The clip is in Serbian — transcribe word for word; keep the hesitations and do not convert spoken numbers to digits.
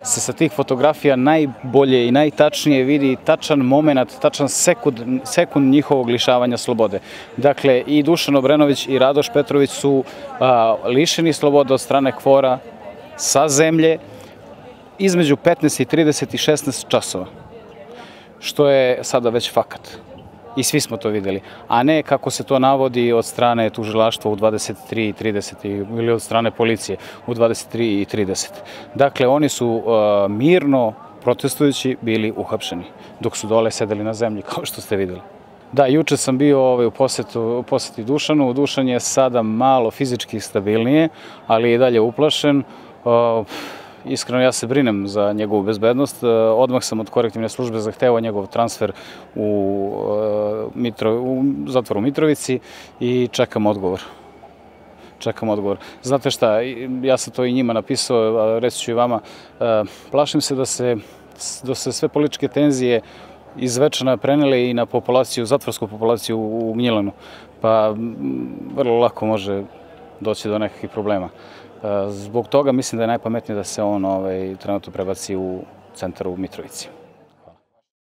se sa tih fotografija najbolje i najtačnije vidi tačan moment, tačan sekund, sekund njihovog lišavanja slobode. Dakle, i Dušan Obrenović i Radoš Petrović su a, lišeni slobode od strane KFOR-a sa zemlje između petnaest i trideset i šesnaest časova, što je sada već fakat. I svi smo to videli, a ne kako se to navodi od strane tužilaštva u dvadeset tri i trideset ili od strane policije u dvadeset tri i trideset. Dakle, oni su uh, mirno protestujući bili uhapšeni, dok su dole sedeli na zemlji, kao što ste videli. Da, juče sam bio ovaj, u posetu, u poseti Dušanu. Dušan je sada malo fizički stabilnije, ali je i dalje uplašen. Uh, Iskreno, ja se brinem za njegovu bezbednost. Odmah sam od korektivne službe zahtevao njegov transfer u, Mitro, u zatvoru Mitrovici i čekam odgovor. Čekam odgovor. Znate šta, ja sam to i njima napisao, reći ću i vama, plašim se da se, da se sve političke tenzije iz Zvečana prenele i na populaciju, zatvorsku populaciju u Gnjilanu, pa vrlo lako može doći do nekakvih problema. Zbog toga mislim da je najpametnije da se on ovaj, trenutno prebaci u centar u Mitrovici.